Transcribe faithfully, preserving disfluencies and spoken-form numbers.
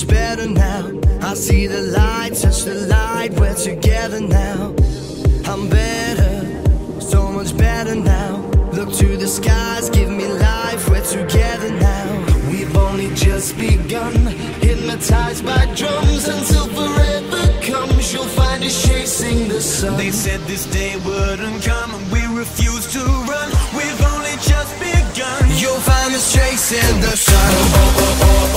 much better now. I see the light, touch the light, we're together now. I'm better, so much better now. Look to the skies, give me life, we're together now. We've only just begun, hypnotized by drums, until forever comes, you'll find us chasing the sun. They said this day wouldn't come, and we refuse to run. We've only just begun. You'll find us chasing the sun. Oh, oh, oh.